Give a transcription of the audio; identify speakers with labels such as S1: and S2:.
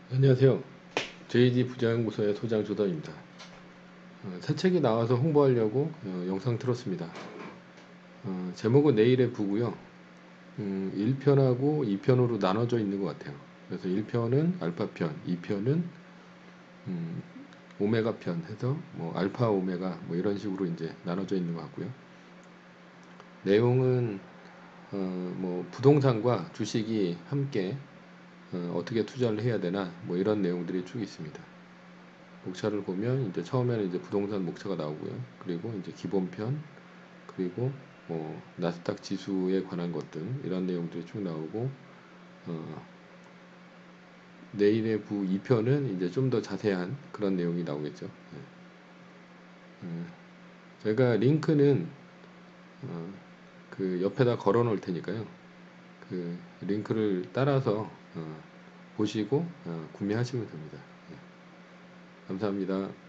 S1: 안녕하세요. JD 부자연구소의 소장 조던입니다. 새 책이 나와서 홍보하려고 영상 틀었습니다. 제목은 내일의 부고요. 1편하고 2편으로 나눠져 있는 것 같아요. 그래서 1편은 알파편, 2편은 오메가편 해서 뭐 알파 오메가 뭐 이런 식으로 이제 나눠져 있는 것 같고요. 내용은 뭐 부동산과 주식이 함께 어떻게 투자를 해야 되나 뭐 이런 내용들이 쭉 있습니다. 목차를 보면 이제 처음에는 이제 부동산 목차가 나오고요. 그리고 이제 기본편, 그리고 뭐 나스닥 지수에 관한 것들 이런 내용들이 쭉 나오고 내일의 부 2편은 이제 좀 더 자세한 그런 내용이 나오겠죠. 제가 링크는 그 옆에다 걸어 놓을 테니까요. 그 링크를 따라서 보시고 구매하시면 됩니다. 감사합니다.